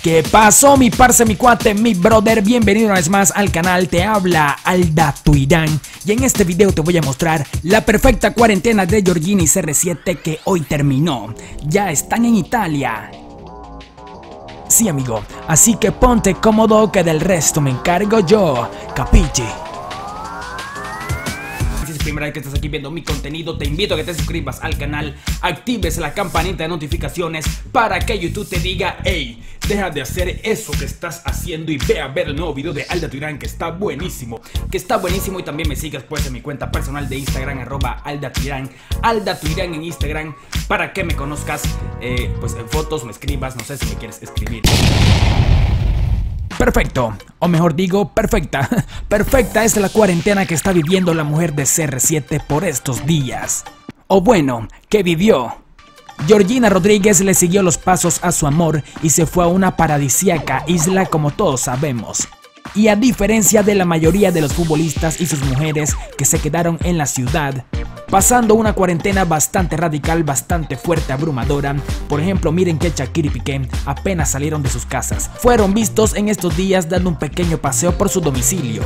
¿Qué pasó, mi parce, mi cuate, mi brother? Bienvenido una vez más al canal, te habla Alda Tuirán. Y en este video te voy a mostrar la perfecta cuarentena de Giorgina y CR7 que hoy terminó. Ya están en Italia. Sí, amigo, así que ponte cómodo que del resto me encargo yo, capichi. Si es la primera vez que estás aquí viendo mi contenido, te invito a que te suscribas al canal, actives la campanita de notificaciones para que YouTube te diga: hey, deja de hacer eso que estás haciendo y ve a ver el nuevo video de Alda Tuirán, que está buenísimo, y también me sigas pues en mi cuenta personal de Instagram, @Alda Tuirán en Instagram, para que me conozcas, pues en fotos me escribas, no sé si me quieres escribir. Perfecto, o mejor digo, perfecta. Perfecta es la cuarentena que está viviendo la mujer de CR7 por estos días. O bueno, que vivió. Giorgina Rodríguez le siguió los pasos a su amor y se fue a una paradisíaca isla, como todos sabemos. Y a diferencia de la mayoría de los futbolistas y sus mujeres que se quedaron en la ciudad, pasando una cuarentena bastante radical, bastante fuerte, abrumadora. Por ejemplo, miren que Shakira y Piqué apenas salieron de sus casas. Fueron vistos en estos días dando un pequeño paseo por su domicilio.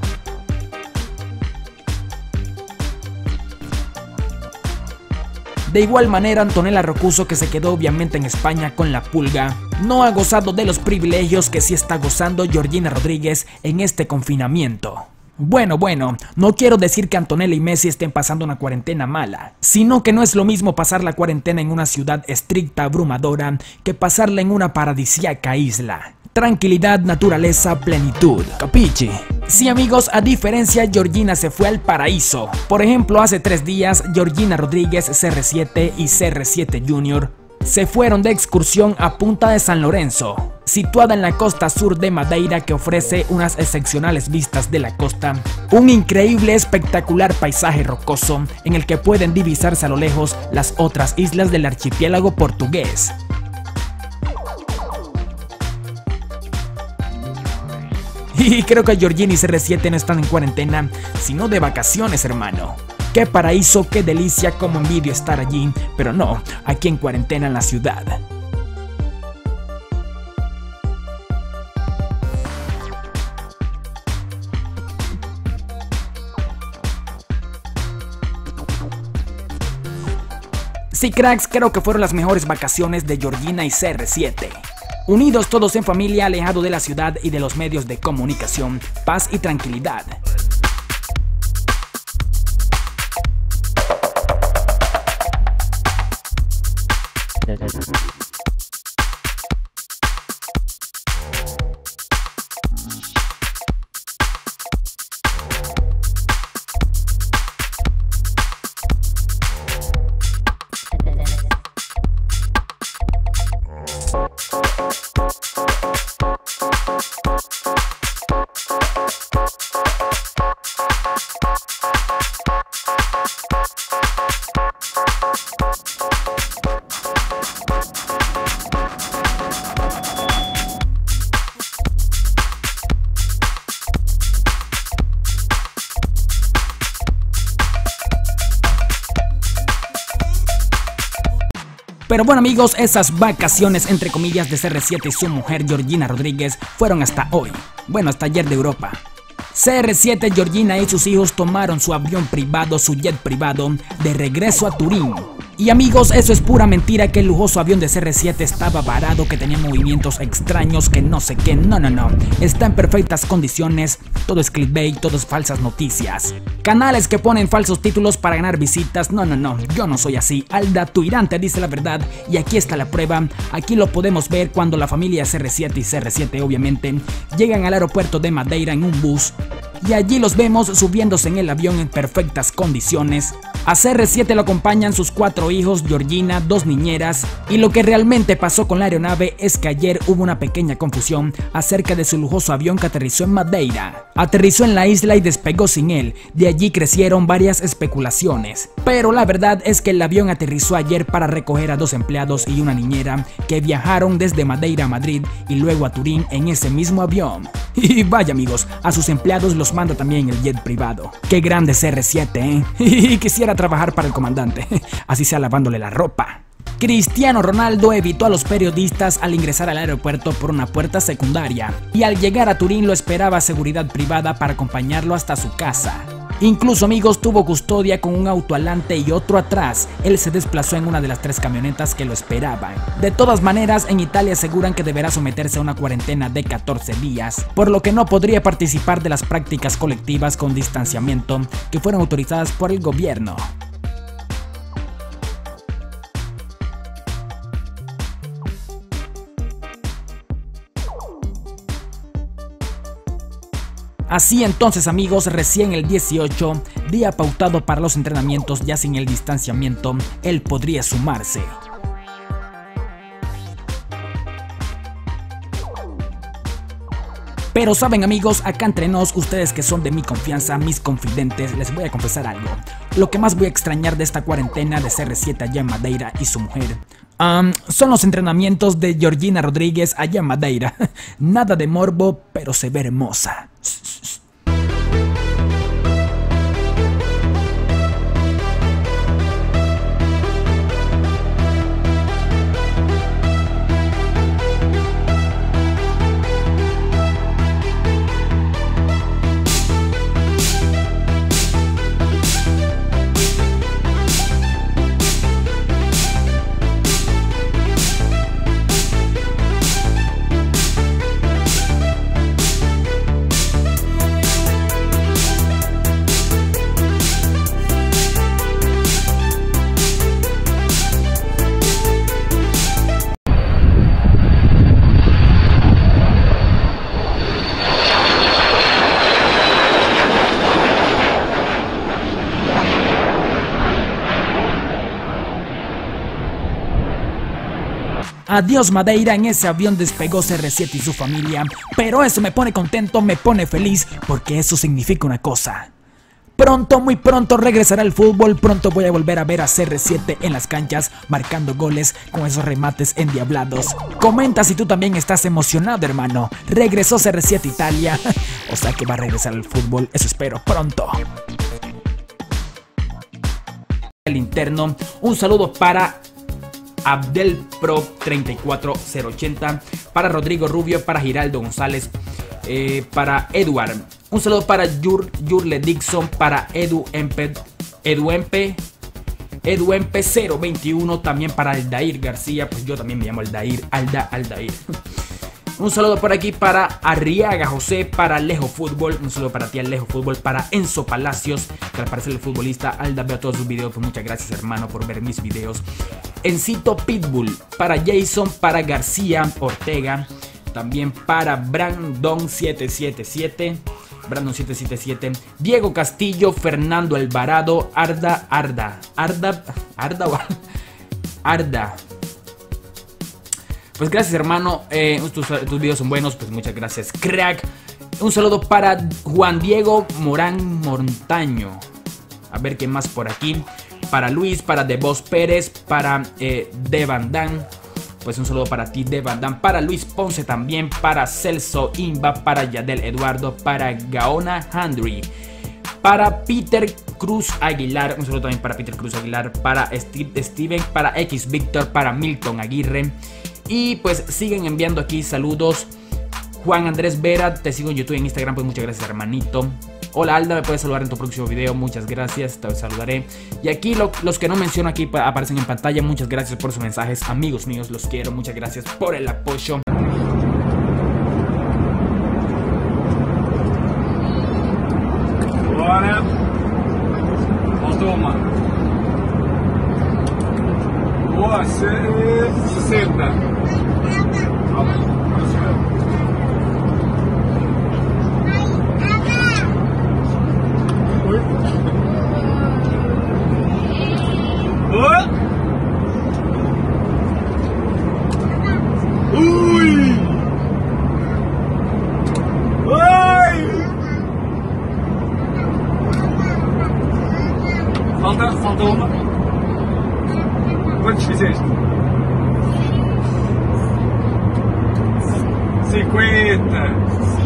De igual manera, Antonella Roccuzzo, que se quedó obviamente en España con la pulga, no ha gozado de los privilegios que sí está gozando Giorgina Rodríguez en este confinamiento. Bueno, no quiero decir que Antonella y Messi estén pasando una cuarentena mala, sino que no es lo mismo pasar la cuarentena en una ciudad estricta, abrumadora, que pasarla en una paradisíaca isla. Tranquilidad, naturaleza, plenitud, capichi. Sí, amigos, a diferencia, Giorgina se fue al paraíso. Por ejemplo, hace 3 días, Giorgina Rodríguez, CR7 y CR7 Jr. se fueron de excursión a Punta de San Lorenzo, situada en la costa sur de Madeira, que ofrece unas excepcionales vistas de la costa, un increíble, espectacular paisaje rocoso en el que pueden divisarse a lo lejos las otras islas del archipiélago portugués. Y creo que Giorgina y CR7 no están en cuarentena, sino de vacaciones, hermano. Qué paraíso, qué delicia, cómo envidio estar allí, pero no, aquí en cuarentena en la ciudad. Sí, cracks, creo que fueron las mejores vacaciones de Giorgina y CR7. Unidos todos en familia, alejados de la ciudad y de los medios de comunicación, paz y tranquilidad. Pero bueno, amigos, esas vacaciones entre comillas de CR7 y su mujer Giorgina Rodríguez fueron hasta hoy, bueno, hasta ayer de Europa. CR7, Giorgina y sus hijos tomaron su avión privado, su jet privado, de regreso a Turín. Y amigos, eso es pura mentira, que el lujoso avión de CR7 estaba varado, que tenía movimientos extraños, que no sé qué, no, está en perfectas condiciones, todo es clickbait, todo es falsas noticias. Canales que ponen falsos títulos para ganar visitas, no, yo no soy así. Alda Tuirán te dice la verdad y aquí está la prueba. Aquí lo podemos ver cuando la familia CR7 y CR7 obviamente llegan al aeropuerto de Madeira en un bus. Y allí los vemos subiéndose en el avión en perfectas condiciones. A CR7 lo acompañan sus 4 hijos, Giorgina, 2 niñeras, y lo que realmente pasó con la aeronave es que ayer hubo una pequeña confusión acerca de su lujoso avión que aterrizó en Madeira. Aterrizó en la isla y despegó sin él, de allí crecieron varias especulaciones. Pero la verdad es que el avión aterrizó ayer para recoger a 2 empleados y una niñera que viajaron desde Madeira a Madrid y luego a Turín en ese mismo avión. Y vaya, amigos, a sus empleados los manda también el jet privado. Qué grande CR7, ¿eh? Y quisiera trabajar para el comandante, así sea lavándole la ropa. Cristiano Ronaldo evitó a los periodistas al ingresar al aeropuerto por una puerta secundaria y al llegar a Turín lo esperaba seguridad privada para acompañarlo hasta su casa. Incluso, amigos, tuvo custodia con un auto adelante y otro atrás. Él se desplazó en una de las 3 camionetas que lo esperaban. De todas maneras, en Italia aseguran que deberá someterse a una cuarentena de 14 días, por lo que no podría participar de las prácticas colectivas con distanciamiento que fueron autorizadas por el gobierno. Así entonces, amigos, recién el 18, día pautado para los entrenamientos ya sin el distanciamiento, él podría sumarse. Pero saben, amigos, acá entre nos, ustedes que son de mi confianza, mis confidentes, les voy a confesar algo. Lo que más voy a extrañar de esta cuarentena de CR7 allá en Madeira y su mujer son los entrenamientos de Georgina Rodríguez allá en Madeira. Nada de morbo, pero se ve hermosa. Adiós Madeira, en ese avión despegó CR7 y su familia, pero eso me pone contento, me pone feliz, porque eso significa una cosa. Pronto, muy pronto regresará el fútbol, pronto voy a volver a ver a CR7 en las canchas, marcando goles con esos remates endiablados. Comenta si tú también estás emocionado, hermano. Regresó CR7 Italia, o sea que va a regresar al fútbol, eso espero pronto. El interno, un saludo para Abdel Pro 34080, para Rodrigo Rubio, para Giraldo González, para Edward, un saludo para Yurle Dixon, para Eduempe 021, también para Aldair García, pues yo también me llamo Aldair, Aldair. Un saludo por aquí para Arriaga José, para Alejo Fútbol, un saludo para ti Alejo Fútbol, para Enzo Palacios, que al parecer el futbolista Alda veo todos sus videos, pues muchas gracias hermano por ver mis videos. Encito Pitbull, para Jason, para García Ortega, también para Brandon 777, Diego Castillo, Fernando Alvarado, Arda. Pues gracias hermano, tus videos son buenos, pues muchas gracias crack. Un saludo para Juan Diego Morán Montaño. A ver qué más por aquí. Para Luis, para Devos Pérez, para Devan Dan. Pues un saludo para ti Devan Dan. Para Luis Ponce también, para Celso Imba, para Yadel Eduardo, para Gaona Handry. Para Peter Cruz Aguilar, un saludo también para Peter Cruz Aguilar. Para Steven, para X Víctor, para Milton Aguirre. Y pues siguen enviando aquí saludos. Juan Andrés Vera, te sigo en YouTube y en Instagram, pues muchas gracias hermanito. Hola Alda, me puedes saludar en tu próximo video, muchas gracias, te saludaré. Y aquí los que no menciono aquí aparecen en pantalla, muchas gracias por sus mensajes, amigos míos, los quiero, muchas gracias por el apoyo. Agora, toma. Boa, 60. Ui! Oi! Falta uma. Quantos fizeste? 50.